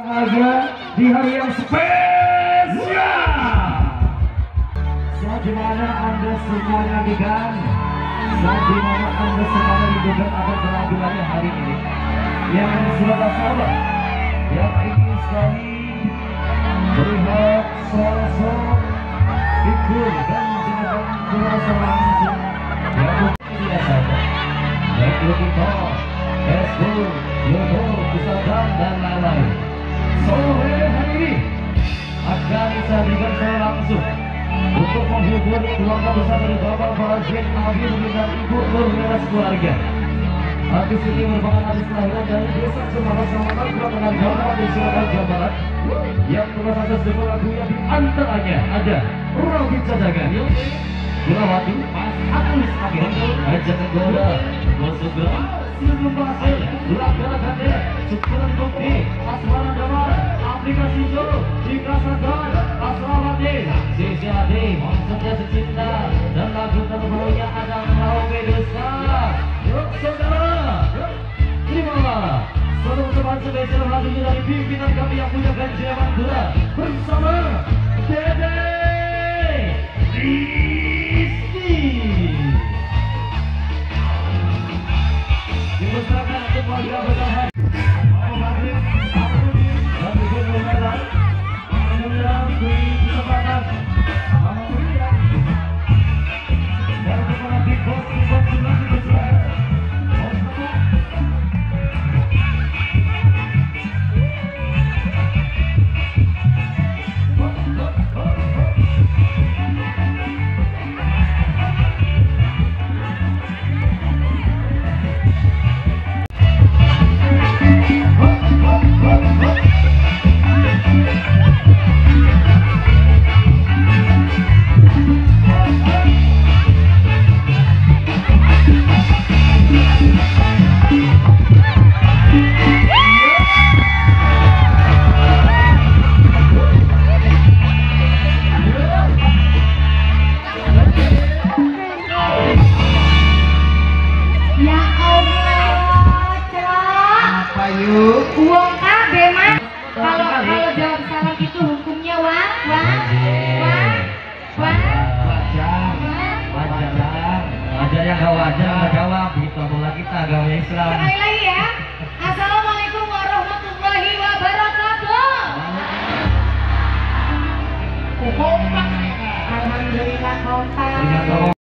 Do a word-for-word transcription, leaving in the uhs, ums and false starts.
Aga di hari yang spesial. Saat dimana Anda semuanya digan, saat dimana Anda semuanya diduga akan penampilannya hari ini, yang sahabat-sahabat yang ingin sekali melihat sosok figur dan jenazah kuasa langsung yang biasa, baik Lukito, Esku, Yodo, Kusadam dan lain-lain. Sore hari ini akan saya berikan secara langsung untuk menghibur keluarga besar dari Bapak Fajrin Nabi dan Ibu Nurmela keluarga. Artis ini merupakan artis kelahiran dari desa Cemara, Kecamatan Kabupaten Garut di Surabaya, Jawa Barat, yang pernah sukses dengan lagunya di antaranya ada Robi Cadangan, Gulawati, Mas Agus Akhir, Ajak Goda, Gosugra, Silvum Pasir, Laga Gade, Syukuran Bukti, Asmara Damar, Aplikasi Jo, Jika Sadar, Asrawati, Sejati, Maksudnya Secinta, dan lagu terbarunya ada Mau Medusa. Yuk saudara, terimalah satu teman spesial lagunya dari pimpinan kami yang punya Ganjil Mandura bersama Dede Rizky. Dipersilakan untuk warga bertahan. Mau maghrib, aku di dan Ibu Nurmela mengenal di kesempatan Mama Mulia dan kepala Big Boss Big Boss juga dipersilakan. Uang kabe mas. Kalau kalau jawab salah itu hukumnya wah wah wah wah Wajar, wajar, wajar yang gak wajar nggak jawab. Begitu apalagi kita agama Islam. Sekali lagi ya. Assalamualaikum warahmatullahi wabarakatuh. Alhamdulillah kompak.